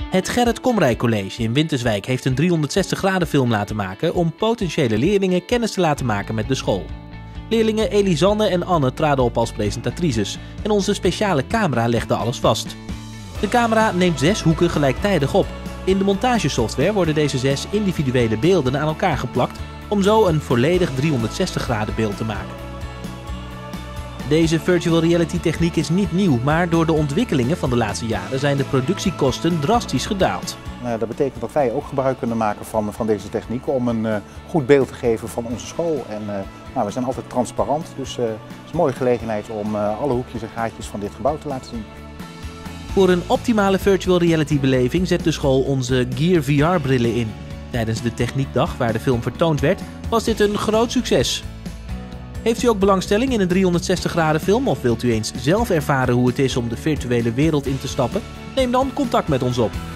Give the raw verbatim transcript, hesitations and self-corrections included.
Het Gerrit Komrij College in Winterswijk heeft een driehonderdzestig graden film laten maken om potentiële leerlingen kennis te laten maken met de school. Leerlingen Elisanne en Anne traden op als presentatrices en onze speciale camera legde alles vast. De camera neemt zes hoeken gelijktijdig op. In de montagesoftware worden deze zes individuele beelden aan elkaar geplakt om zo een volledig driehonderdzestig graden beeld te maken. Deze virtual reality techniek is niet nieuw, maar door de ontwikkelingen van de laatste jaren zijn de productiekosten drastisch gedaald. Dat betekent dat wij ook gebruik kunnen maken van, van deze techniek om een uh, goed beeld te geven van onze school. En, uh, nou, we zijn altijd transparant, dus uh, het is een mooie gelegenheid om uh, alle hoekjes en gaatjes van dit gebouw te laten zien. Voor een optimale virtual reality beleving zet de school onze Gear V R brillen in. Tijdens de techniekdag waar de film vertoond werd, was dit een groot succes. Heeft u ook belangstelling in een driehonderdzestig graden film of wilt u eens zelf ervaren hoe het is om de virtuele wereld in te stappen? Neem dan contact met ons op.